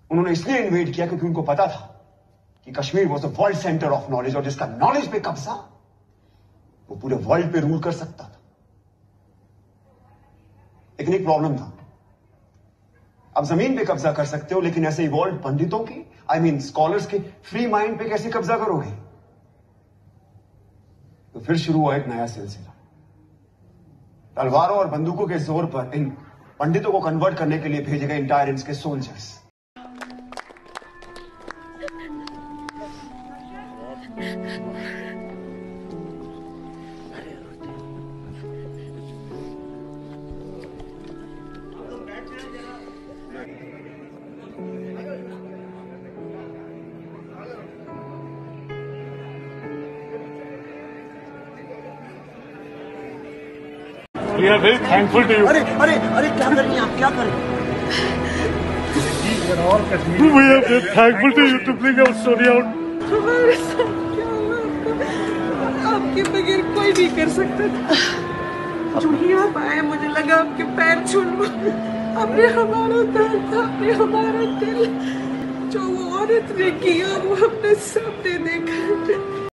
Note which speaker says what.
Speaker 1: उन्होंने इसलिए इन्वेड किया क्योंकि उनको पता था कि Kashmir was the world centre of knowledge, और जिसका नॉलेज पे कब्जा वो पूरे वर्ल्ड पे रूल कर सकता था। लेकिन एक प्रॉब्लम था, अब जमीन पे कब्जा कर सकते हो, लेकिन ऐसे इवॉल्व पंडितों के, आई मीन स्कॉलर्स के फ्री माइंड पे कैसे कब्जा करोगे? तो फिर शुरू हुआ एक नया सिलसिला। तलवारों और बंदूकों के जोर पर इन पंडितों को कन्वर्ट करने के लिए भेजे गए इंटायरेंट्स के soldiers.
Speaker 2: We are very thankful to you.
Speaker 3: अरे अरे अरे क्या कर रही हैं आप, क्या कर रही हैं?
Speaker 2: We are very thankful to you to bring our story out.
Speaker 4: हमारे साथ क्या हुआ आपको? आपके बगैर कोई नहीं कर सकता था। जो ही आप आए मुझे लगा आपके पैर छू लूं। आपने हमारा दर्द, आपने हमारा दिल, जो वो औरत ने किया वो अपने सामने देखा।